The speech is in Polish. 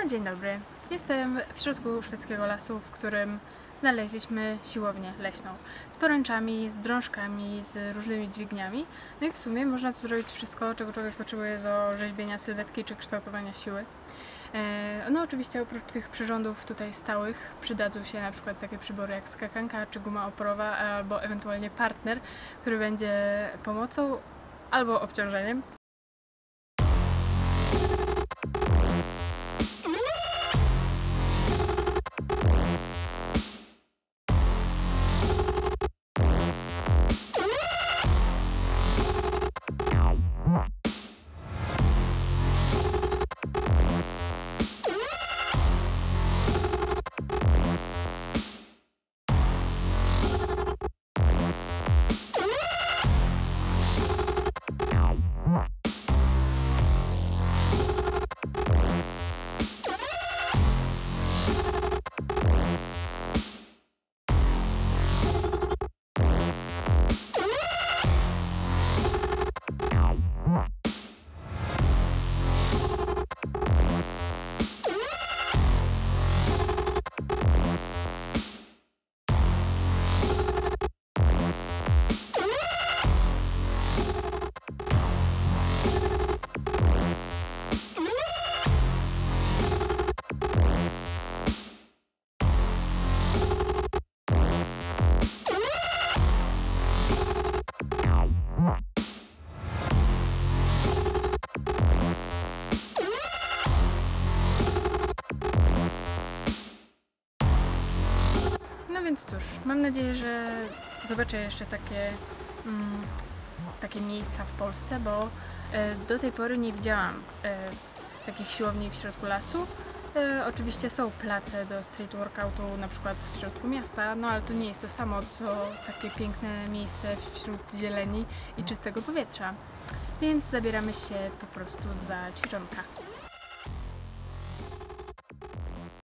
No, dzień dobry. Jestem w środku szwedzkiego lasu, w którym znaleźliśmy siłownię leśną. Z poręczami, z drążkami, z różnymi dźwigniami. No i w sumie można tu zrobić wszystko, czego człowiek potrzebuje do rzeźbienia sylwetki czy kształtowania siły. No oczywiście oprócz tych przyrządów tutaj stałych przydadzą się na przykład takie przybory jak skakanka czy guma oporowa, albo ewentualnie partner, który będzie pomocą albo obciążeniem. No więc cóż, mam nadzieję, że zobaczę jeszcze takie miejsca w Polsce, bo do tej pory nie widziałam takich siłowni w środku lasu. Oczywiście są place do street workoutu na przykład w środku miasta, no ale to nie jest to samo co takie piękne miejsce wśród zieleni i czystego powietrza. Więc zabieramy się po prostu za ćwiczonka.